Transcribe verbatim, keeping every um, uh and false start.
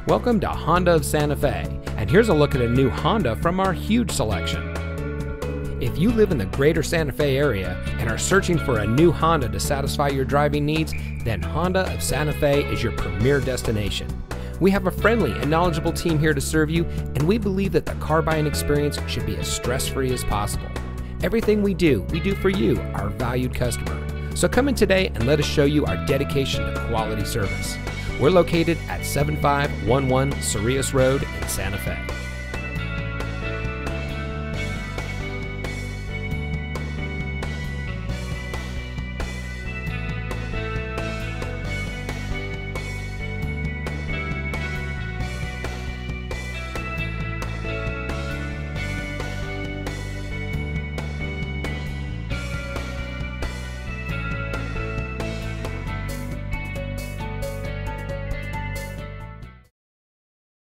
Welcome to Honda of Santa Fe, and here's a look at a new Honda from our huge selection. If you live in the greater Santa Fe area and are searching for a new Honda to satisfy your driving needs, then Honda of Santa Fe is your premier destination. We have a friendly and knowledgeable team here to serve you, and we believe that the car buying experience should be as stress-free as possible. Everything we do, we do for you, our valued customer. So come in today and let us show you our dedication to quality service. We're located at seven five one one Cerillas Road in Santa Fe.